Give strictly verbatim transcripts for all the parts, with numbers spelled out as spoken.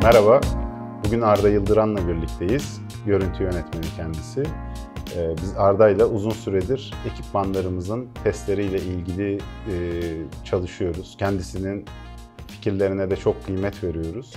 Merhaba, bugün Arda Yıldıran'la birlikteyiz. Görüntü yönetmeni kendisi. Biz Arda'yla uzun süredir ekipmanlarımızın testleriyle ilgili çalışıyoruz. Kendisinin fikirlerine de çok kıymet veriyoruz.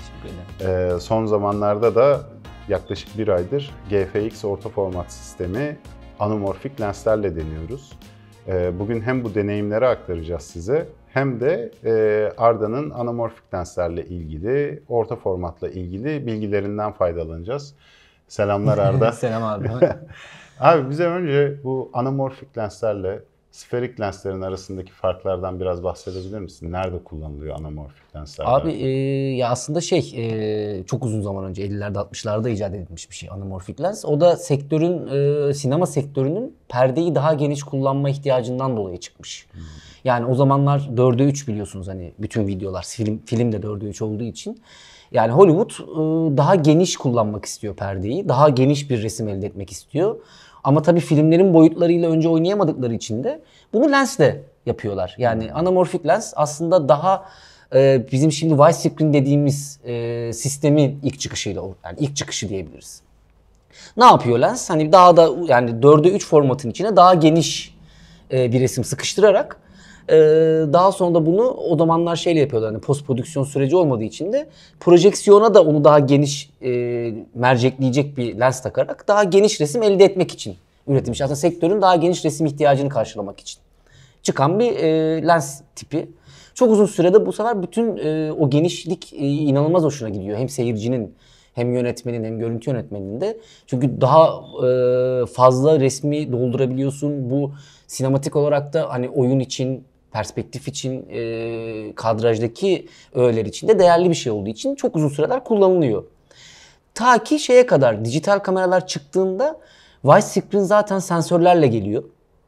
Son zamanlarda da yaklaşık bir aydır G F X orta format sistemi anamorfik lenslerle deniyoruz. Bugün hem bu deneyimleri aktaracağız size, hem de Arda'nın anamorfik lenslerle ilgili, orta formatla ilgili bilgilerinden faydalanacağız. Selamlar Arda. Selam abi. Abi bize önce bu anamorfik lenslerle sferik lenslerin arasındaki farklardan biraz bahsedebilir misin? Nerede kullanılıyor anamorfik lensler? Abi e, ya aslında şey e, çok uzun zaman önce ellilerde altmışlarda icat edilmiş bir şey anamorfik lens. O da sektörün e, sinema sektörünün perdeyi daha geniş kullanma ihtiyacından dolayı çıkmış. Hmm. Yani o zamanlar dörde üç biliyorsunuz hani bütün videolar film film de dörde üç olduğu için. Yani Hollywood e, daha geniş kullanmak istiyor perdeyi. Daha geniş bir resim elde etmek istiyor. Ama tabii filmlerin boyutlarıyla önce oynayamadıkları için de bunu lensle yapıyorlar. Yani anamorfik lens aslında daha e, bizim şimdi widescreen dediğimiz e, sistemin ilk çıkışıyla, yani ilk çıkışı diyebiliriz. Ne yapıyor lens? Hani daha da yani dörde üç formatın içine daha geniş e, bir resim sıkıştırarak e, daha sonra da bunu o zamanlar şeyle yapıyorlar. Hani post prodüksiyon süreci olmadığı için de projeksiyona da onu daha geniş e, mercekleyecek bir lens takarak daha geniş resim elde etmek için üretilmiş. Aslında sektörün daha geniş resim ihtiyacını karşılamak için çıkan bir e, lens tipi. Çok uzun sürede bu sefer bütün e, o genişlik e, inanılmaz hoşuna gidiyor. Hem seyircinin hem yönetmenin hem görüntü yönetmeninin de. Çünkü daha e, fazla resmi doldurabiliyorsun. Bu sinematik olarak da hani oyun için, perspektif için, e, kadrajdaki öğeler için de değerli bir şey olduğu için çok uzun süreler kullanılıyor. Ta ki şeye kadar dijital kameralar çıktığında widescreen zaten sensörlerle geliyor.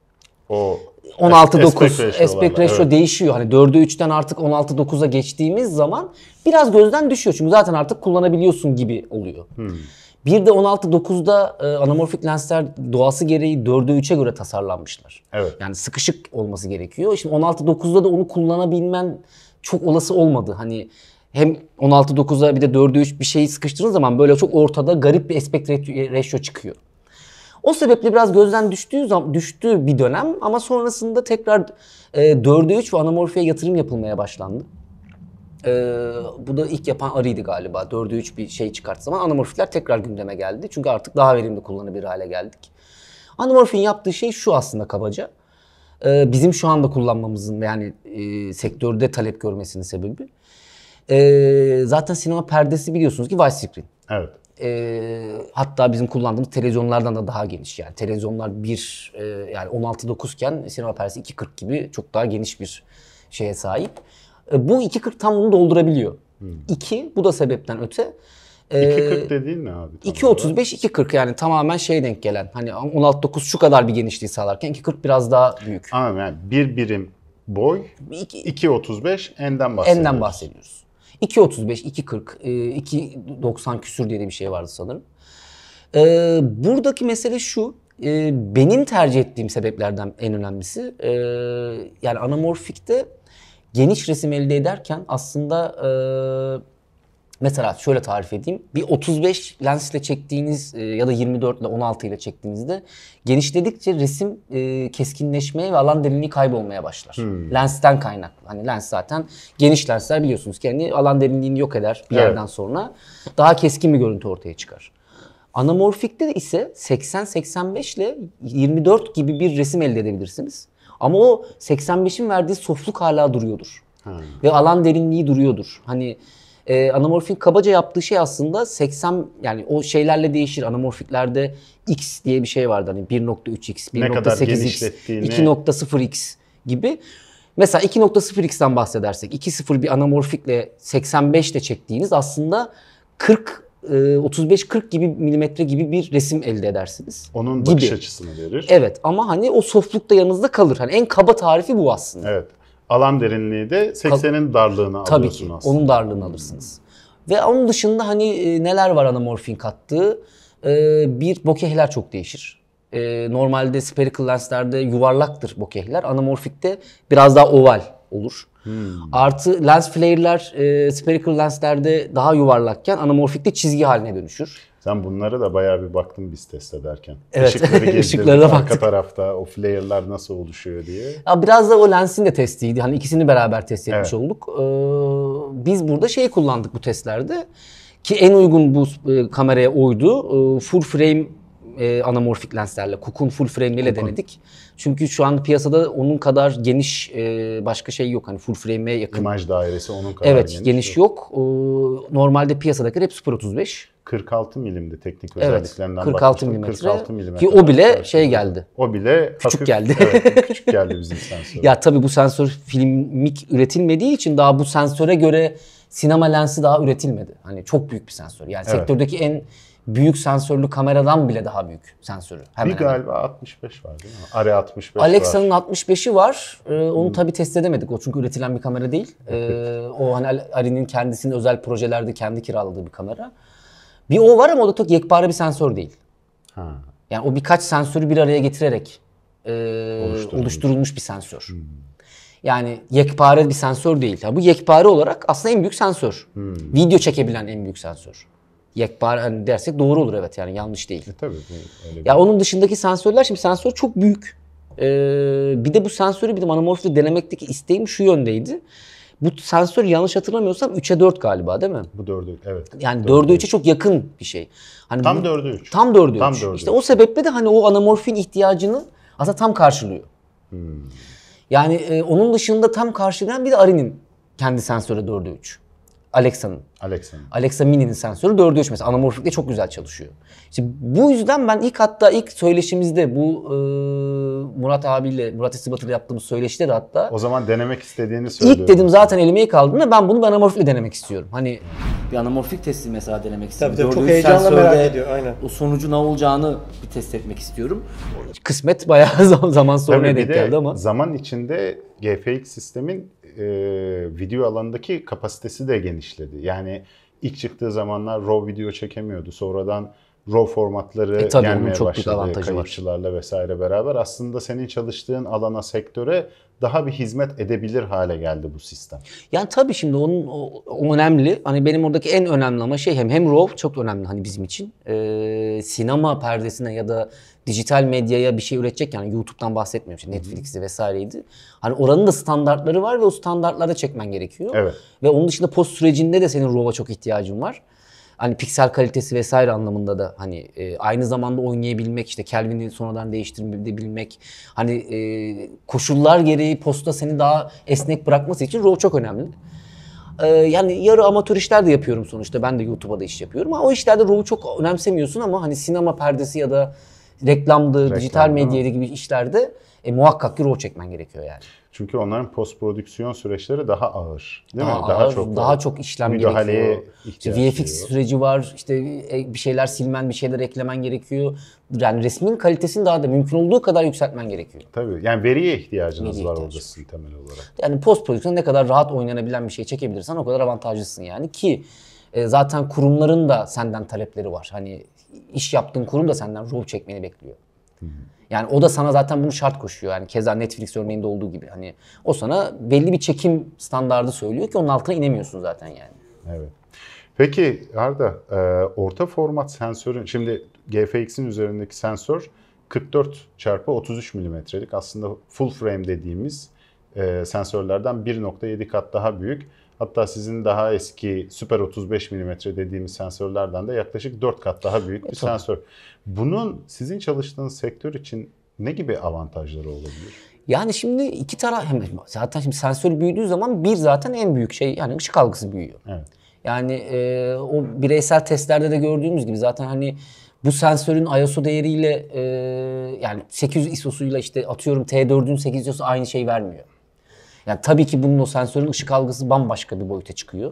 O on altı dokuz aspect ratio evet. Değişiyor. Hani dörde üçten artık on altı dokuza geçtiğimiz zaman biraz gözden düşüyor. Çünkü zaten artık kullanabiliyorsun gibi oluyor. Hmm. Bir de on altı dokuzda e, anamorfik lensler doğası gereği dörde üçe göre tasarlanmışlar. Evet. Yani sıkışık olması gerekiyor. Şimdi on altı dokuzda da onu kullanabilmen çok olası olmadı. Hani hem on altı dokuza bir de dörde üç bir şeyi sıkıştırdığın zaman böyle çok ortada garip bir aspect ratio çıkıyor. O sebeple biraz gözden düştüğü zaman düştü bir dönem ama sonrasında tekrar e, dörde üç ve anamorfiye yatırım yapılmaya başlandı. E, bu da ilk yapan Arı'ydı galiba. dörde üç bir şey çıkarttığı zaman anamorfikler tekrar gündeme geldi. Çünkü artık daha verimli kullanılabilir hale geldik. Anamorfin yaptığı şey şu aslında kabaca. E, bizim şu anda kullanmamızın yani e, sektörde talep görmesinin sebebi. E, zaten sinema perdesi biliyorsunuz ki widescreen. Evet. E, hatta bizim kullandığımız televizyonlardan da daha geniş yani televizyonlar bir e, yani on altı dokuz iken sinema perdesi iki kırk gibi çok daha geniş bir şeye sahip. E, bu iki kırk tam bunu doldurabiliyor. Hmm. iki bu da sebepten öte. E, iki kırk dediğin ne abi? iki otuz beş iki kırk yani tamamen şey denk gelen. Hani on altı dokuz şu kadar bir genişliği sağlarken iki kırk biraz daha büyük. Anladım yani bir birim boy iki otuz beş enden bahsediyoruz. Enden bahsediyoruz. iki otuz beş, iki kırk, iki doksan küsür diye bir şey vardı sanırım. Ee, buradaki mesele şu, e, benim tercih ettiğim sebeplerden en önemlisi, e, yani anamorfikte geniş resim elde ederken aslında e, mesela şöyle tarif edeyim, bir otuz beş lensle çektiğiniz e, ya da yirmi dört ile on altı ile çektiğinizde genişledikçe resim e, keskinleşmeye ve alan derinliği kaybolmaya başlar. Hmm. Lensten kaynaklı. Hani lens zaten geniş lensler biliyorsunuz kendi alan derinliğini yok eder bir yerden evet. Sonra daha keskin bir görüntü ortaya çıkar. Anamorfikte ise seksen seksen beş ile yirmi dört gibi bir resim elde edebilirsiniz. Ama o seksen beşin verdiği softluk hala duruyordur. Hmm. Ve alan derinliği duruyordur. Hani Ee, anamorfin kabaca yaptığı şey aslında seksen yani o şeylerle değişir. Anamorfiklerde X diye bir şey vardı hani bir nokta üç x, bir nokta sekiz x, iki nokta sıfır x gibi. Mesela iki nokta sıfır x'ten bahsedersek iki nokta sıfır bir anamorfikle seksen beş ile çektiğiniz aslında kırk otuz beş kırk gibi milimetre gibi bir resim elde edersiniz. Onun gibi. bakış açısını verir. Evet ama hani o softluk da yanınızda kalır. Hani en kaba tarifi bu aslında. Evet. Alan derinliği de seksenin darlığını Tabii alıyorsun ki, aslında. onun darlığını alırsınız. Ve onun dışında hani e, neler var anamorfin kattığı? E, bir, bokehler çok değişir. E, normalde spherical lenslerde yuvarlaktır bokehler. Anamorfikte biraz daha oval olur. Hmm. Artı lens flare'ler e, spherical lenslerde daha yuvarlakken anamorfikte çizgi haline dönüşür. Sen bunlara da bayağı bir baktın biz test ederken. Evet, Işıkları gezdirdik ışıklara da arka baktık. tarafta o flare'lar nasıl oluşuyor diye. Ya biraz da o lensin de testiydi. Hani ikisini beraber test etmiş Evet. olduk. Ee, biz burada şeyi kullandık bu testlerde. Ki en uygun bu e, kameraya oydu. E, full frame e, anamorfik lenslerle, Cook'un full frame'liyle Cook'un. denedik. Çünkü şu an piyasada onun kadar geniş e, başka şey yok. Hani full frame'e yakın. İmaj dairesi onun kadar Evet, geniş. geniş yok. Ee, normalde piyasadakiler hep sıfır otuz beş. kırk altı milimdi teknik Evet, özelliklerinden kırk altı bakmıştım. milimetre. kırk altı milimetre. Ki o bile karşılığında. şey geldi. O bile Küçük hafif, geldi. Evet, küçük geldi bizim sensör. Ya tabii bu sensör filmik üretilmediği için daha bu sensöre göre sinema lensi daha üretilmedi. Hani çok büyük bir sensör. Yani Evet. sektördeki en büyük sensörlü kameradan bile daha büyük sensörü. Hemen bir hemen. galiba altmış beş var değil mi? Arri altmış beş Alexa'nın var. altmış beşi var. Ee, onu tabii test edemedik. O çünkü üretilen bir kamera değil. Ee, o hani Arri'nin kendisinin özel projelerde kendi kiraladığı bir kamera. Bir o var ama o da çok yekpare bir sensör değil. Ha. Yani o birkaç sensörü bir araya getirerek e, Oluşturulmuş. oluşturulmuş bir sensör. Yani yekpare bir sensör değil. Yani bu yekpare olarak aslında en büyük sensör. Video çekebilen en büyük sensör. Yekpare hani dersek doğru olur, evet, yani yanlış değil. E, tabii. bu Öyle bir... Ya onun dışındaki sensörler, şimdi sensör çok büyük. Ee, bir de bu sensörü bizim anamorfide denemekteki isteğim şu yöndeydi. Bu sensör yanlış hatırlamıyorsam üçe dört galiba değil mi? Bu dördü, evet. Yani dörde üçe çok yakın bir şey. Hani Tam bu- dörde üç. Tam dörde Tam üç. dörde İşte üç. o sebeple de hani o anamorfin ihtiyacını aslında tam karşılıyor. Hmm. Yani e, onun dışında tam karşılayan bir de Arri'nin kendi sensörü dörde üç. Alexa'nın. Alexa'nın. Alexa Mini'nin sensörü dörde üç mesela. Anamorfikle çok güzel çalışıyor. İşte bu yüzden ben ilk hatta ilk söyleşimizde bu e, Murat abiyle, Murat İstibat'la yaptığımız söyleşide de hatta O zaman denemek istediğini söylüyorum. ilk dedim zaten elime ilk aldığımda ben bunu bir anamorfikle denemek istiyorum. Hani bir anamorfik testi mesela denemek istiyorum. Tabii tabii, çok Dördüncü heyecanla sensörde merak ediyor, aynen. O sonucu ne olacağını bir test etmek istiyorum. Kısmet bayağı zaman sonraya Tabii bir denk de geldi ama. zaman içinde G F X sistemin e, video alanındaki kapasitesi de genişledi. Yani ilk çıktığı zamanlar RAW video çekemiyordu. Sonradan RAW formatları E, tabii onun gelmeye çok büyük başladı avantajı var. kayıtçılarla vesaire beraber. Aslında senin çalıştığın alana, sektöre daha bir hizmet edebilir hale geldi bu sistem. Yani tabii şimdi onun o, o önemli. Hani benim oradaki en önemli ama şey hem hem RAW çok önemli hani bizim için. Ee, sinema perdesine ya da dijital medyaya bir şey üretecek, yani YouTube'dan bahsetmiyorum. İşte Netflix'i vesaireydi. Hani oranın da standartları var ve o standartlarda çekmen gerekiyor. Evet. Ve onun dışında post sürecinde de senin RAW'a çok ihtiyacın var. Hani piksel kalitesi vesaire anlamında da hani e, aynı zamanda oynayabilmek, işte Kelvin'i sonradan değiştirebilmek, hani e, koşullar gereği posta seni daha esnek bırakması için RAW çok önemli. E, yani yarı amatör işler de yapıyorum sonuçta. Ben de YouTube'a da iş yapıyorum ama o işlerde RAW'u çok önemsemiyorsun ama hani sinema perdesi ya da reklamdı, Reklam, dijital değil mi? medya gibi işlerde e, muhakkak ki RAW çekmen gerekiyor yani. Çünkü onların post prodüksiyon süreçleri daha ağır. Değil Daha mi? ağır, daha çok daha çok işlem müdahaleye gerekiyor. ihtiyaç İşte V F X duyuyor. süreci var. İşte e, bir şeyler silmen, bir şeyler eklemen gerekiyor. Yani resmin kalitesini daha da mümkün olduğu kadar yükseltmen gerekiyor. Tabii. Yani veriye ihtiyacınız Veriye var ihtiyaç orada sizin temel olarak. Yani post prodüksiyon ne kadar rahat oynanabilen bir şey çekebilirsen o kadar avantajlısın yani ki e, zaten kurumların da senden talepleri var. Hani iş yaptığın kurum da senden RAW çekmeni bekliyor. Yani o da sana zaten bunu şart koşuyor. Yani keza Netflix örneğinde olduğu gibi hani o sana belli bir çekim standardı söylüyor ki onun altına inemiyorsun zaten yani. Evet. Peki Arda, e, orta format sensörün, şimdi G F X'in üzerindeki sensör kırk dört çarpı otuz üç milimetrelik, aslında full frame dediğimiz e, sensörlerden bir nokta yedi kat daha büyük. Hatta sizin daha eski süper otuz beş milimetre dediğimiz sensörlerden de yaklaşık dört kat daha büyük bir tabii. sensör. Bunun sizin çalıştığınız sektör için ne gibi avantajları olabilir? Yani şimdi iki taraf, hem zaten şimdi sensör büyüdüğü zaman bir zaten en büyük şey yani ışık algısı büyüyor. Evet. Yani e, o bireysel testlerde de gördüğümüz gibi zaten hani bu sensörün I S O değeriyle e, yani sekiz yüz I S O'suyla işte atıyorum T dördün sekiz yüz I S O'su aynı şey vermiyor. Yani tabii ki bunun o sensörün ışık algısı bambaşka bir boyuta çıkıyor.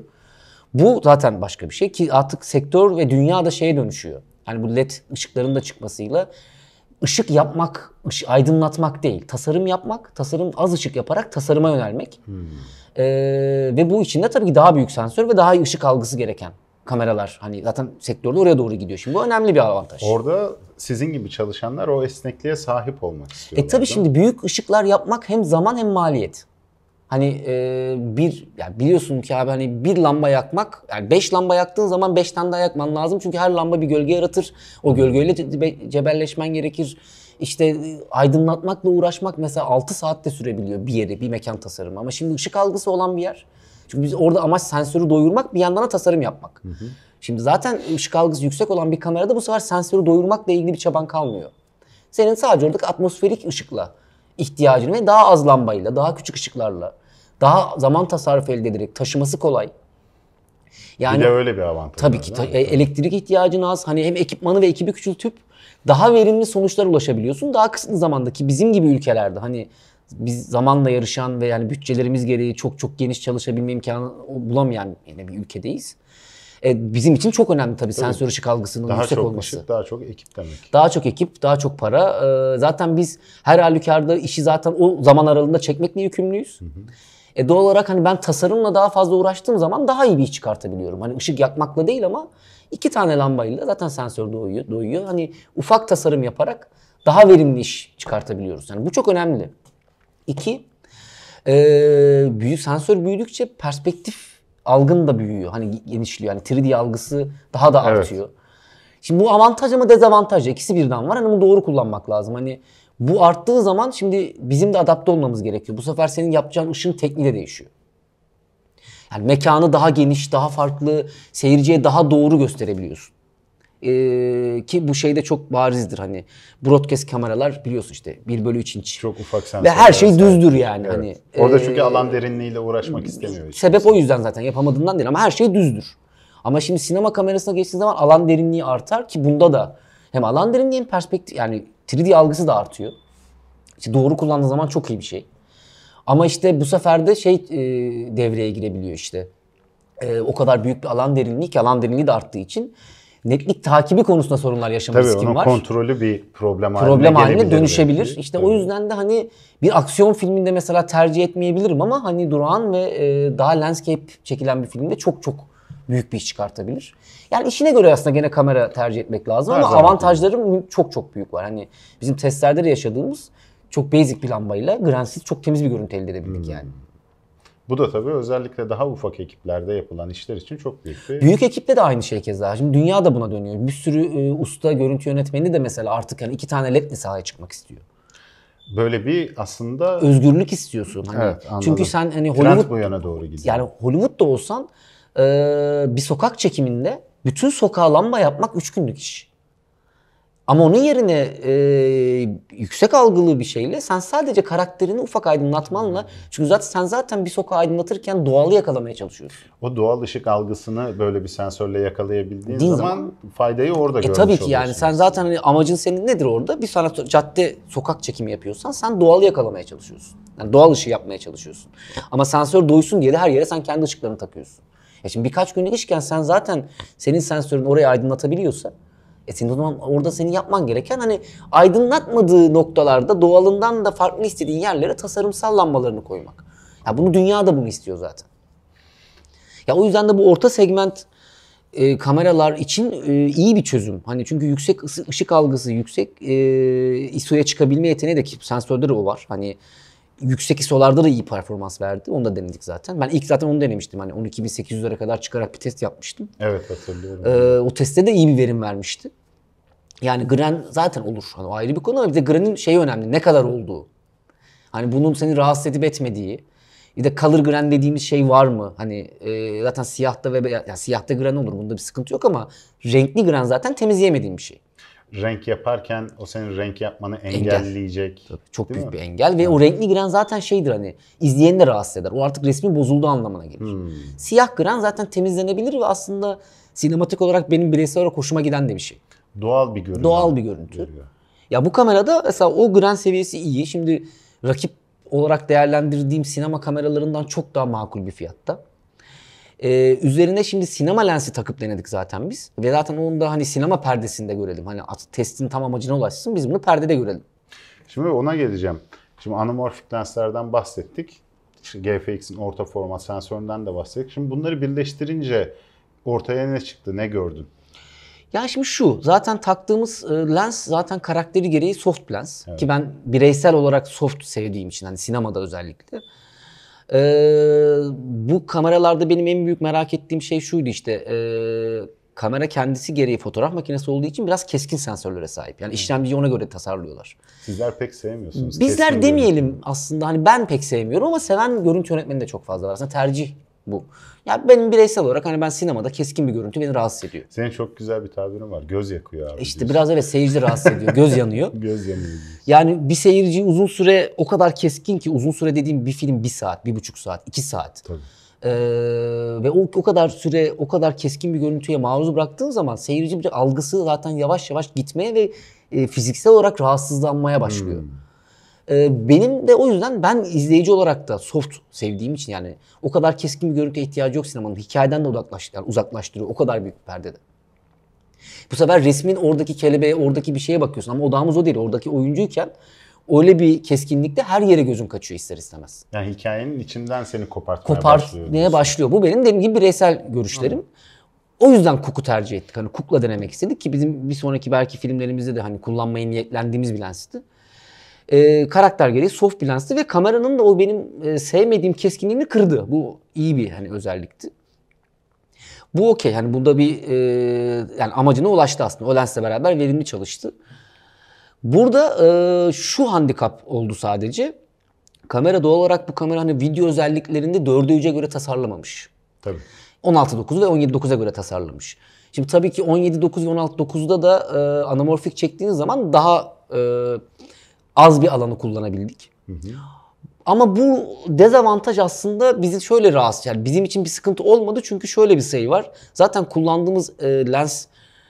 Bu zaten başka bir şey ki artık sektör ve dünya da şeye dönüşüyor. Hani bu led ışıkların da çıkmasıyla ışık yapmak, ışık, aydınlatmak değil, tasarım yapmak, tasarım az ışık yaparak tasarıma yönelmek. Hmm. Ee, ve bu içinde tabii ki daha büyük sensör ve daha iyi ışık algısı gereken kameralar. Hani zaten sektörde oraya doğru gidiyor. Şimdi bu önemli bir avantaj. Orada sizin gibi çalışanlar o esnekliğe sahip olmak istiyorlar. E tabii şimdi büyük ışıklar yapmak hem zaman hem maliyet. Hani e, bir yani biliyorsun ki abi hani bir lamba yakmak yani beş lamba yaktığın zaman beş tane daha yakman lazım. Çünkü her lamba bir gölge yaratır. O gölgeyle ce- cebelleşmen gerekir. İşte e, aydınlatmakla uğraşmak mesela altı saatte sürebiliyor bir yeri, bir mekan tasarımı. Ama şimdi ışık algısı olan bir yer. Çünkü biz orada amaç sensörü doyurmak, bir yandan da tasarım yapmak. Hı hı. Şimdi zaten ışık algısı yüksek olan bir kamerada bu sefer sensörü doyurmakla ilgili bir çaban kalmıyor. Senin sadece oradaki atmosferik ışıkla ihtiyacını ve daha az lambayla, daha küçük ışıklarla, daha zaman tasarrufu elde ederek taşıması kolay. Yani bir de öyle bir avantaj. Tabii ki ta- elektrik ihtiyacın az. Hani hem ekipmanı ve ekibi küçültüp daha verimli sonuçlara ulaşabiliyorsun. Daha kısıtlı zamandaki bizim gibi ülkelerde hani biz zamanla yarışan ve yani bütçelerimiz gereği çok çok geniş çalışabilme imkanı bulamayan yine bir ülkedeyiz. E, bizim için çok önemli tabii, tabii. Sensör ışık algısının daha yüksek çok olması. Işık, daha çok ekip demek. Daha çok ekip, daha çok para. E, zaten biz her halükarda işi zaten o zaman aralığında çekmekle yükümlüyüz. Hı hı. E, doğal olarak hani ben tasarımla daha fazla uğraştığım zaman daha iyi bir iş çıkartabiliyorum. Hani ışık yakmakla değil ama iki tane lambayla zaten sensör doyuyor. doyuyor. Hani ufak tasarım yaparak daha verimli iş çıkartabiliyoruz. Yani bu çok önemli. İki, e, büyü, sensör büyüdükçe perspektif algın da büyüyor. Hani genişliyor. Yani üç D algısı daha da artıyor. Evet. Şimdi bu avantaj ama dezavantaj. İkisi birden var. Hani bunu doğru kullanmak lazım. Hani bu arttığı zaman şimdi bizim de adapte olmamız gerekiyor. Bu sefer senin yapacağın ışığın tekniği de değişiyor. Yani mekanı daha geniş, daha farklı, seyirciye daha doğru gösterebiliyorsun. Ee, ki bu şey de çok barizdir hani broadcast kameralar biliyorsun işte bir bölü üç inç. Çok ufak sensörler. Ve her şey düzdür yani. Evet. Hani. Orada çünkü e, alan derinliğiyle uğraşmak istemiyor. Sebep işte. O yüzden zaten yapamadığından değil ama her şey düzdür. Ama şimdi sinema kamerasına geçtiğin zaman alan derinliği artar ki bunda da hem alan derinliği hem perspektif yani üç D algısı da artıyor. İşte doğru kullandığı zaman çok iyi bir şey. Ama işte bu sefer de şey e, devreye girebiliyor işte. E, o kadar büyük bir alan derinliği ki alan derinliği de arttığı için netlik takibi konusunda sorunlar yaşama Tabii, riskim var. Tabii onun kontrolü bir problem haline problem haline dönüşebilir. Belki. İşte Tabii. O yüzden de hani bir aksiyon filminde mesela tercih etmeyebilirim ama hani durağan ve e, daha landscape çekilen bir filmde çok çok büyük bir iş çıkartabilir. Yani işine göre aslında gene kamera tercih etmek lazım. Her ama avantajları değil. çok çok büyük var. Hani bizim testlerde de yaşadığımız çok basic bir lambayla gransiz çok temiz bir görüntü elde edebildik hmm. yani. Bu da tabii özellikle daha ufak ekiplerde yapılan işler için çok büyük bir... Büyük ekipte de aynı şey keza. Şimdi dünya da buna dönüyor. Bir sürü e, usta görüntü yönetmeni de mesela artık yani iki tane ledle sahaya çıkmak istiyor. Böyle bir aslında... Özgürlük istiyorsun. Hani evet, anladım. Çünkü sen hani Hollywood... Trend bu yana doğru gidiyor. Yani Hollywood'da olsan e, bir sokak çekiminde bütün sokağa lamba yapmak üç günlük iş. Ama onun yerine e, yüksek algılı bir şeyle sen sadece karakterini ufak aydınlatmanla çünkü zaten sen zaten bir sokağı aydınlatırken doğalı yakalamaya çalışıyorsun. O doğal ışık algısını böyle bir sensörle yakalayabildiğin zaman, zaman faydayı orada e, görmüş tabii ki yani sen zaten hani amacın senin nedir orada? Bir sanat cadde sokak çekimi yapıyorsan sen doğalı yakalamaya çalışıyorsun. Yani doğal ışığı yapmaya çalışıyorsun. Ama sensör doysun diye de her yere sen kendi ışıklarını takıyorsun. Ya şimdi birkaç günlük işken sen zaten senin sensörün orayı aydınlatabiliyorsa E senin o zaman orada senin yapman gereken hani aydınlatmadığı noktalarda doğalından da farklı istediğin yerlere tasarımsal lambalarını koymak. Ya bunu dünya da bunu istiyor zaten. Ya o yüzden de bu orta segment e, kameralar için e, iyi bir çözüm. Hani çünkü yüksek ışık algısı, yüksek e, I S O'ya çıkabilme yeteneği de ki sensörde de o var. Hani yüksek I S O'larda da iyi performans verdi. Onu da denedik zaten. Ben ilk zaten onu denemiştim. Hani on iki bin sekiz yüzlere kadar çıkarak bir test yapmıştım. Evet, hatırlıyorum. Ee, o testte de iyi bir verim vermişti. Yani Gren zaten olur. Hani o ayrı bir konu ama bir de Gren'in şeyi önemli. Ne kadar olduğu. Hani bunun seni rahatsız edip etmediği. Bir de color Gren dediğimiz şey var mı? Hani e, zaten siyahta ve yani siyahta Gren olur. Bunda bir sıkıntı yok ama renkli Gren zaten temizleyemediğim bir şey. Renk yaparken o senin renk yapmanı engelleyecek. Engel. Tabii, çok büyük mi? bir engel ve evet. O renkli gren zaten şeydir hani izleyeni de rahatsız eder. O artık resmin bozulduğu anlamına gelir. Hmm. Siyah gren zaten temizlenebilir ve aslında sinematik olarak benim bireysel olarak hoşuma giden de bir şey. Doğal bir görüntü. Doğal bir görüntü. Görüyor. Ya bu kamerada mesela o gren seviyesi iyi. Şimdi rakip olarak değerlendirdiğim sinema kameralarından çok daha makul bir fiyatta. Ee, üzerine şimdi sinema lensi takıp denedik zaten biz. Ve zaten onu da hani sinema perdesinde görelim. Hani testin tam amacına ulaşsın. Biz bunu perdede görelim. Şimdi ona geleceğim. Şimdi anamorfik lenslerden bahsettik. İşte G F X'in orta format sensöründen de bahsettik. Şimdi bunları birleştirince ortaya ne çıktı? Ne gördün? Ya şimdi şu. Zaten taktığımız lens zaten karakteri gereği soft lens. Evet. Ki ben bireysel olarak soft sevdiğim için hani sinemada özellikle. Ee, bu kameralarda benim en büyük merak ettiğim şey şuydu işte. E, kamera kendisi gereği fotoğraf makinesi olduğu için biraz keskin sensörlere sahip. Yani işlemciyi ona göre tasarlıyorlar. Sizler pek sevmiyorsunuz. Bizler Keskin demeyelim görüntü. aslında, hani ben pek sevmiyorum ama seven görüntü yönetmeni de çok fazla var. Aslında tercih bu. Ya benim bireysel olarak hani ben sinemada keskin bir görüntü beni rahatsız ediyor. Senin çok güzel bir tabirin var. Göz yakıyor abi. İşte diyorsun. biraz evet, seyirci rahatsız ediyor. Göz yanıyor. Göz yanıyor. diyorsun. Yani bir seyirci uzun süre o kadar keskin ki, uzun süre dediğim bir film bir saat, bir buçuk saat, iki saat. Tabii. Ee, ve o, o kadar süre, o kadar keskin bir görüntüye maruz bıraktığın zaman seyirci bir algısı zaten yavaş yavaş gitmeye ve e, fiziksel olarak rahatsızlanmaya başlıyor. Hmm. Ee, benim de o yüzden ben izleyici olarak da soft sevdiğim için, yani o kadar keskin bir görüntüye ihtiyacı yok sinemanın. Hikayeden de uzaklaş, yani uzaklaştırıyor o kadar büyük bir perdede. Bu sefer resmin oradaki kelebeğe, oradaki bir şeye bakıyorsun ama odağımız o değil. Oradaki oyuncuyken öyle bir keskinlikte her yere gözün kaçıyor ister istemez. Yani hikayenin içinden seni kopartmaya başlıyor. Kopartmaya başlıyor. Bu benim dediğim gibi bireysel görüşlerim. O yüzden Cook'u tercih ettik. Hani Cook'la denemek istedik ki bizim bir sonraki belki filmlerimizde de hani kullanmayı niyetlendiğimiz bir lensti. Ee, karakter gereği soft bir lensti ve kameranın da o benim e, sevmediğim keskinliğini kırdı. Bu iyi bir hani özellikti. Bu okey. Hani bunda bir e, yani amacına ulaştı aslında. O lensle beraber verimli çalıştı. Burada e, şu handikap oldu sadece. Kamera doğal olarak bu kamera hani video özelliklerinde dörde üçe göre tasarlamamış. Tabii. on altı dokuz ve on yedi dokuza göre tasarlamış. Şimdi tabii ki on yedi dokuz ve on altı dokuzda da e, anamorfik çektiğiniz zaman daha e, az bir alanı kullanabildik. Hı hı. Ama bu dezavantaj aslında bizi şöyle rahatsız, yani bizim için bir sıkıntı olmadı çünkü şöyle bir şey var. Zaten kullandığımız e, lens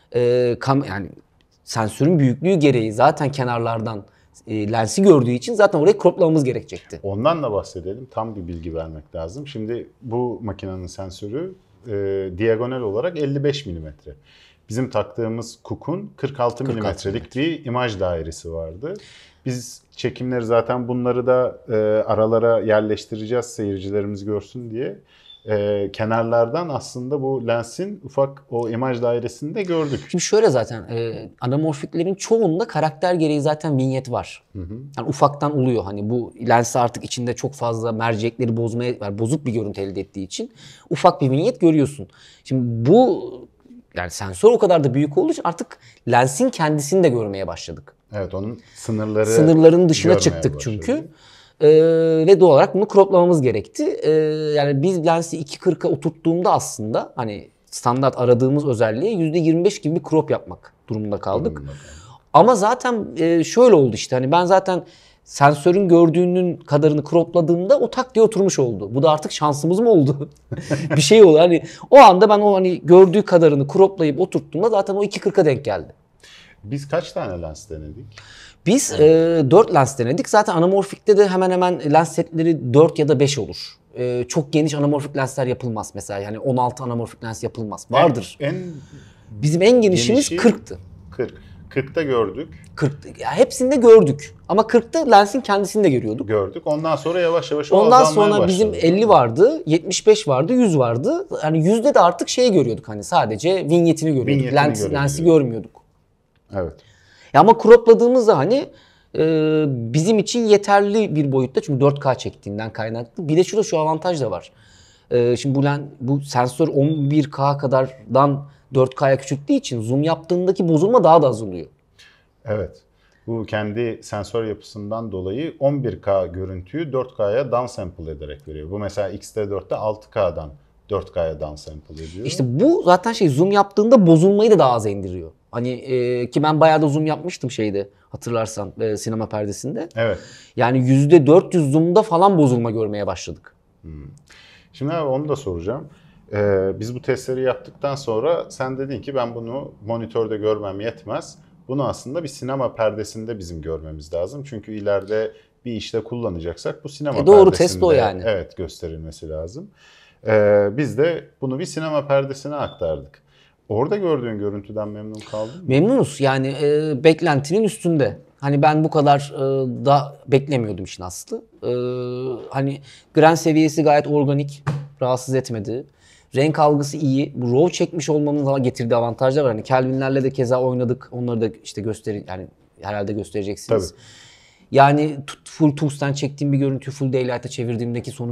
e, kam yani sensörün büyüklüğü gereği zaten kenarlardan e, lensi gördüğü için zaten orayı croplamamız gerekecekti. Ondan da bahsedelim. Tam bir bilgi vermek lazım. Şimdi bu makinenin sensörü e, diagonal olarak elli beş milimetre. Bizim taktığımız Cook'un kırk altı milimetrelik bir imaj dairesi vardı. Biz çekimleri zaten bunları da e, aralara yerleştireceğiz seyircilerimiz görsün diye. E, kenarlardan aslında bu lensin ufak o imaj dairesini de gördük. Şimdi şöyle zaten e, anamorfiklerin çoğunda karakter gereği zaten vinyet var. Hı hı. Yani ufaktan oluyor hani bu lens artık içinde çok fazla mercekleri bozmaya, yani bozuk bir görüntü elde ettiği için ufak bir vinyet görüyorsun. Şimdi bu yani sensör o kadar da büyük olduğu için artık lensin kendisini de görmeye başladık. Evet, onun sınırları sınırların dışına çıktık başladı. çünkü. Ee, ve doğal olarak bunu croplamamız gerekti. Ee, yani biz lensi iki kırka oturttuğumda aslında hani standart aradığımız özelliğe yüzde yirmi beş gibi bir crop yapmak durumunda kaldık. Durumunda. Ama zaten e, şöyle oldu işte, hani ben zaten sensörün gördüğünün kadarını cropladığımda o tak diye oturmuş oldu. Bu da artık şansımız mı oldu? Bir şey oldu. Hani o anda ben o hani gördüğü kadarını croplayıp oturttuğumda zaten o iki kırka denk geldi. Biz kaç tane lens denedik? Biz e, dört lens denedik. Zaten anamorfikte de hemen hemen lens setleri dört ya da beş olur. E, çok geniş anamorfik lensler yapılmaz mesela. Yani on altı anamorfik lens yapılmaz. Vardır. En, en Bizim en genişimiz genişi kırktı. kırk. kırkta gördük. kırk. Ya hepsinde gördük. Ama kırkta lensin kendisini de görüyorduk. Gördük. Ondan sonra yavaş yavaş o Ondan azalmaya sonra bizim başladı. elli vardı, yetmiş beş vardı, yüz vardı. Yani yüzde de artık şeyi görüyorduk, hani sadece vinyetini görüyorduk. Vinyetini Lens, lensi görmüyorduk. Evet. Ya ama cropladığımızda hani e, bizim için yeterli bir boyutta, çünkü dört K çektiğinden kaynaklı. Bir de şurada şu avantaj da var. E, şimdi bu, len, bu sensör on bir K kadardan dört K'ya küçülttüğü için zoom yaptığındaki bozulma daha da az oluyor. Evet. Bu kendi sensör yapısından dolayı on bir K görüntüyü dört K'ya downsample ederek veriyor. Bu mesela X T dörtte altı K'dan dört K'ya downsample ediyor. İşte bu zaten şey, zoom yaptığında bozulmayı da daha az indiriyor. Hani e, ki ben bayağı da zoom yapmıştım şeyde, hatırlarsan e, sinema perdesinde. Evet. Yani yüzde dört yüz zoom'da falan bozulma görmeye başladık. Hmm. Şimdi abi onu da soracağım. Ee, biz bu testleri yaptıktan sonra sen dedin ki ben bunu monitörde görmem yetmez. Bunu aslında bir sinema perdesinde bizim görmemiz lazım. Çünkü ileride bir işte kullanacaksak bu sinema e doğru, perdesinde test o yani. Evet, gösterilmesi lazım. Ee, biz de bunu bir sinema perdesine aktardık. Orada gördüğün görüntüden memnun kaldın mı? Memnunuz. Yani e, beklentinin üstünde. Hani ben bu kadar e, da beklemiyordum işin aslı. E, hani grain seviyesi gayet organik, rahatsız etmedi. Renk algısı iyi. Bu RAW çekmiş olmamın da getirdiği avantajlar var. Hani Kelvin'lerle de keza oynadık. Onları da işte gösterin, yani herhalde göstereceksiniz. Tabii. Yani full tungsten çektiğim bir görüntüyü full daylight'a çevirdiğimdeki sonuç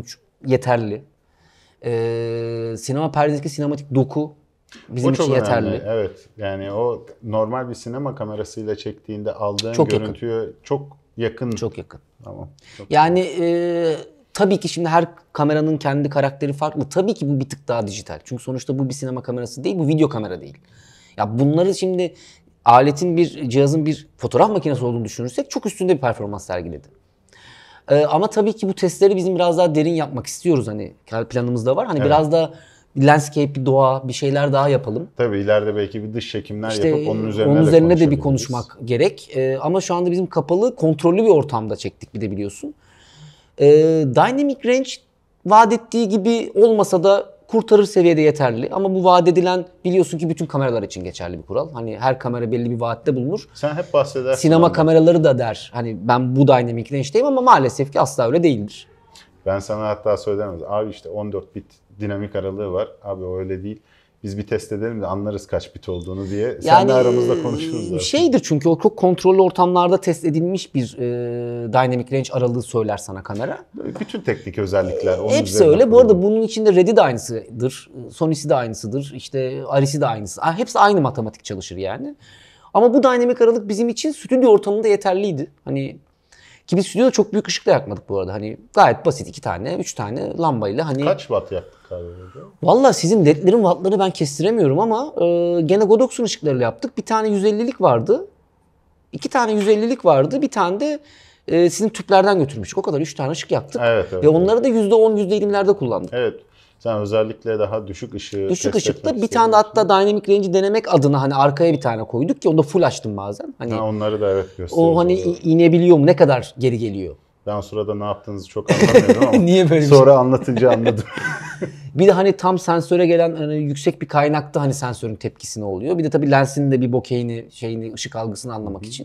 yeterli. Ee, sinema perdedeki sinematik doku bizim O çok için yeterli. önemli. Evet. Yani o normal bir sinema kamerasıyla çektiğinde aldığın Çok görüntüye yakın. çok yakın. Çok yakın. Tamam. Çok Yani e, tabii ki şimdi her kameranın kendi karakteri farklı. Tabii ki bu bir tık daha dijital. Çünkü sonuçta bu bir sinema kamerası değil, bu video kamera değil. Ya bunları şimdi aletin bir, cihazın bir fotoğraf makinesi olduğunu düşünürsek çok üstünde bir performans sergiledi. Ee, ama tabii ki bu testleri bizim biraz daha derin yapmak istiyoruz, hani planımızda var. Hani Evet. biraz da landscape, bir doğa, bir şeyler daha yapalım. Tabii ileride belki bir dış çekimler İşte yapıp onun üzerine, onun de, üzerine de bir konuşabiliriz. konuşmak gerek. Ee, ama şu anda bizim kapalı, kontrollü bir ortamda çektik bir de biliyorsun. Ee, Dynamic range vaat ettiği gibi olmasa da kurtarır seviyede yeterli. Ama bu vaat edilen, biliyorsun ki bütün kameralar için geçerli bir kural. Hani her kamera belli bir vaatte bulunur. Sen hep bahsedersin. Sinema ondan. kameraları da der. Hani ben bu Dynamic range'deyim ama maalesef ki asla öyle değildir. Ben sana hatta söylemez. Abi işte on dört bit dinamik aralığı var. Abi o öyle değil. Biz bir test edelim de anlarız kaç bit olduğunu diye. Yani, Seninle aramızda konuşuruz zaten. Şeydir çünkü o çok kontrollü ortamlarda test edilmiş bir e, dynamic range aralığı söyler sana kamera. Bütün teknik özellikler. Onun Hepsi öyle. Bu arada bunun içinde Red'i de aynısıdır. Sony'si de aynısıdır. İşte Aris'i de aynısı. Hepsi aynı matematik çalışır yani. Ama bu dynamic aralık bizim için stüdyo ortamında yeterliydi. Hani ki biz stüdyoda çok büyük ışık da yakmadık bu arada. Hani gayet basit iki tane, üç tane lambayla hani. Kaç watt yaktık abi orada? Valla sizin ledlerin wattlarını ben kestiremiyorum ama e, gene Godox'un ışıklarıyla yaptık. Bir tane yüz ellilik vardı. İki tane yüz ellilik vardı. Bir tane de e, sizin tüplerden götürmüştük. O kadar üç tane ışık yaktık. Evet, evet, Ve onları da yüzde on, yüzde yirmilerde kullandık. Evet. Sen özellikle daha düşük ışığı Düşük test ışıkta etmek bir tane de istiyorsun. hatta dynamic range'i denemek adına hani arkaya bir tane koyduk ki onu da full açtım bazen. Hani Ha, onları da evet gösteriyoruz. o hani orada. inebiliyor mu, ne kadar geri geliyor. Ben o sırada ne yaptığınızı çok anlamıyorum ama Niye böyle bir sonra anlatınca anladım. Bir de hani tam sensöre gelen hani yüksek bir kaynakta hani sensörün tepkisi ne oluyor. Bir de tabii lensin de bir bokehini, şeyini, ışık algısını anlamak için.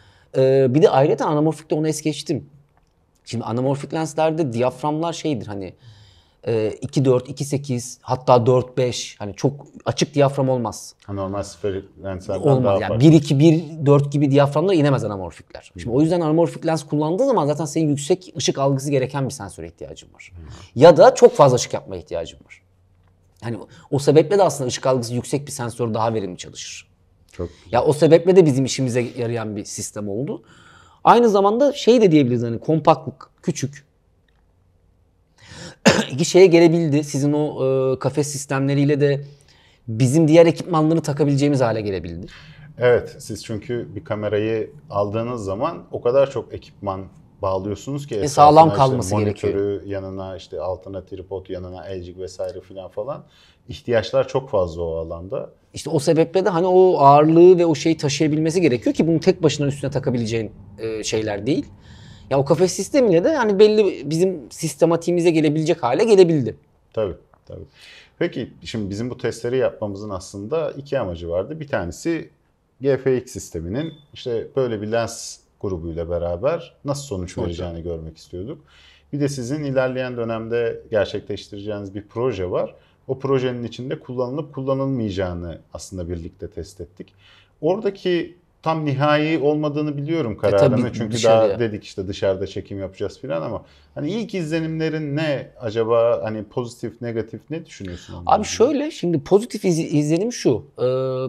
Ee, bir de ayrıca anamorfikte onu es geçtim. Şimdi anamorfik lenslerde diyaframlar şeydir hani e, iki dört, iki sekiz hatta dört beş, hani çok açık diyafram olmaz. Normal sferik lenslerden Olmaz daha yani farklı. bir iki, bir dört gibi diyaframlara inemez anamorfikler. Şimdi o yüzden anamorfik lens kullandığı zaman zaten senin yüksek ışık algısı gereken bir sensöre ihtiyacın var. Ya da çok fazla ışık yapmaya ihtiyacın var. Yani o sebeple de aslında ışık algısı yüksek bir sensör daha verimli çalışır. Çok Ya o sebeple de bizim işimize yarayan bir sistem oldu. Aynı zamanda şey de diyebiliriz hani kompaktlık, küçük. İki şeye gelebildi. Sizin o e, kafes sistemleriyle de bizim diğer ekipmanları takabileceğimiz hale gelebildi. Evet, siz çünkü bir kamerayı aldığınız zaman o kadar çok ekipman bağlıyorsunuz ki Ve sağlam etrafına kalması işte gerekiyor. monitörü yanına, işte altına tripod yanına, elcik vesaire filan falan. İhtiyaçlar çok fazla o alanda. İşte o sebeple de hani o ağırlığı ve o şeyi taşıyabilmesi gerekiyor ki bunu tek başına üstüne takabileceğin e, şeyler değil. Ya o kafes sistemiyle de hani belli bizim sistematiğimize gelebilecek hale gelebildi. Tabii, tabii. Peki şimdi bizim bu testleri yapmamızın aslında iki amacı vardı. Bir tanesi G F X sisteminin işte böyle bir lens grubuyla beraber nasıl sonuç vereceğini görmek istiyorduk. Bir de sizin ilerleyen dönemde gerçekleştireceğiniz bir proje var. O projenin içinde kullanılıp kullanılmayacağını aslında birlikte test ettik. Oradaki tam nihai olmadığını biliyorum kararını. tabii, Çünkü dışarıya. daha dedik işte dışarıda çekim yapacağız falan ama hani ilk izlenimlerin ne acaba, hani pozitif, negatif ne düşünüyorsun? ondan? Abi şöyle, şimdi pozitif iz- izlenim şu. Ee,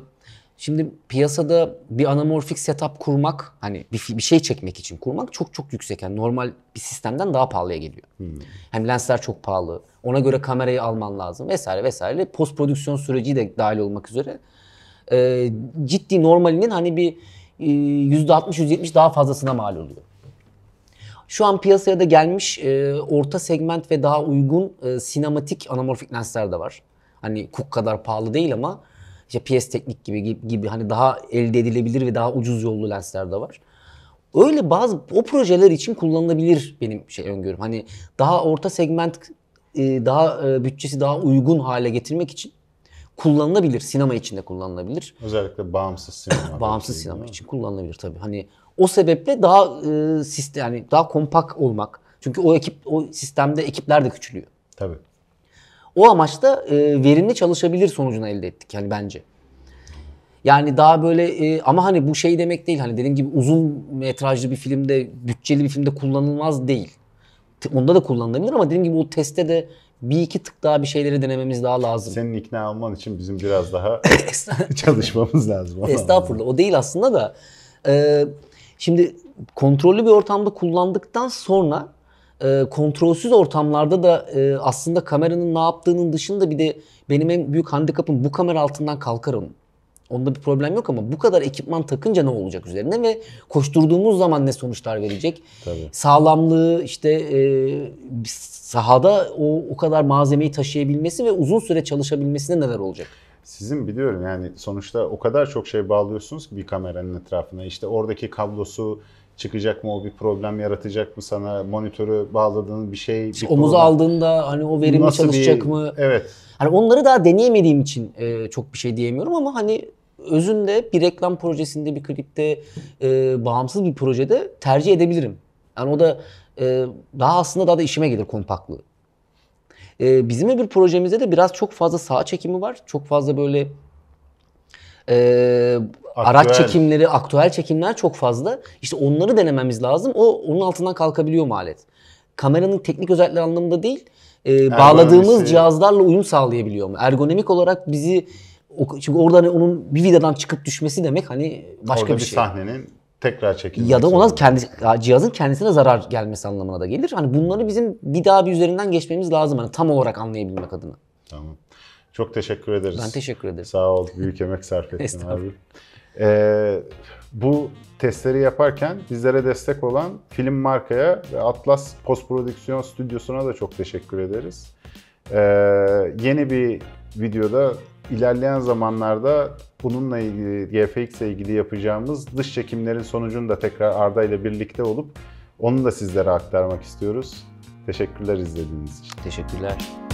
şimdi piyasada bir anamorfik setup kurmak, hani bir, bir şey çekmek için kurmak çok çok yüksek. Yani normal bir sistemden daha pahalıya geliyor. Hmm. Hem lensler çok pahalı. Ona göre kamerayı alman lazım vesaire vesaire. Post prodüksiyon süreci de dahil olmak üzere. Ee, ciddi normalinin hani bir e, yüzde altmış yüzde yetmiş daha fazlasına mal oluyor. Şu an piyasaya da gelmiş e, orta segment ve daha uygun e, sinematik anamorfik lensler de var. Hani Cook kadar pahalı değil ama işte P S Teknik gibi, gibi gibi hani daha elde edilebilir ve daha ucuz yollu lensler de var. Öyle bazı o projeler için kullanılabilir benim şey öngörüm. Hani daha orta segment e, daha e, bütçesi daha uygun hale getirmek için kullanılabilir. Sinema için de kullanılabilir. Özellikle bağımsız sinema. Bağımsız belki, sinema değil mi? için kullanılabilir tabii. Hani o sebeple daha e, sistem yani daha kompakt olmak. Çünkü o ekip o sistemde ekipler de küçülüyor. Tabii. O amaçla e, verimli çalışabilir sonucunu elde ettik yani bence. Yani daha böyle e, ama hani bu şey demek değil, hani dediğim gibi uzun metrajlı bir filmde, bütçeli bir filmde kullanılmaz değil. onda da kullanılabilir ama dediğim gibi o testte de bir iki tık daha bir şeyleri denememiz daha lazım. Senin ikna olman için bizim biraz daha çalışmamız lazım. Estağfurullah. O değil aslında da. Ee, şimdi kontrollü bir ortamda kullandıktan sonra e, kontrolsüz ortamlarda da e, aslında kameranın ne yaptığının dışında bir de benim en büyük handikapım bu kamera altından kalkar onun. Onda bir problem yok ama bu kadar ekipman takınca ne olacak üzerine ve koşturduğumuz zaman ne sonuçlar verecek? Tabii. Sağlamlığı işte e, sahada o, o kadar malzemeyi taşıyabilmesi ve uzun süre çalışabilmesine neler olacak? Sizin biliyorum yani sonuçta o kadar çok şey bağlıyorsunuz ki bir kameranın etrafına. İşte oradaki kablosu çıkacak mı, o bir problem yaratacak mı sana, monitörü bağladığın bir şey. İşte bir omuza problem. aldığında hani o verimli Nasıl çalışacak bir, mı? Evet. Hani onları daha deneyemediğim için e, çok bir şey diyemiyorum ama hani özünde bir reklam projesinde, bir klipte, e, bağımsız bir projede tercih edebilirim. Yani o da e, daha aslında daha da işime gelir kompaktlığı. E, bizim öbür projemizde de biraz çok fazla saha çekimi var. Çok fazla böyle e, araç çekimleri, aktüel çekimler çok fazla. İşte onları denememiz lazım. O onun altından kalkabiliyor mu alet? Kameranın teknik özellikleri anlamında değil, e, bağladığımız cihazlarla uyum sağlayabiliyor mu? Ergonomik olarak bizi, çünkü orada hani onun bir vidadan çıkıp düşmesi demek hani başka orada bir bir şey. sahnenin tekrar çekilmesi. Ya da ona kendi cihazın kendisine zarar gelmesi anlamına da gelir. Hani bunları bizim bir daha bir üzerinden geçmemiz lazım hani tam olarak anlayabilmek adına. Tamam. Çok teşekkür ederiz. Ben teşekkür ederim. Sağ ol. Büyük emek sarf ettin abi. Ee, bu testleri yaparken bizlere destek olan Film Marka'ya ve Atlas Post Prodüksiyon Stüdyosu'na da çok teşekkür ederiz. Ee, yeni bir videoda ilerleyen zamanlarda bununla ilgili, G F X ile ilgili yapacağımız dış çekimlerin sonucunu da tekrar Arda ile birlikte olup onu da sizlere aktarmak istiyoruz. Teşekkürler izlediğiniz için. Teşekkürler.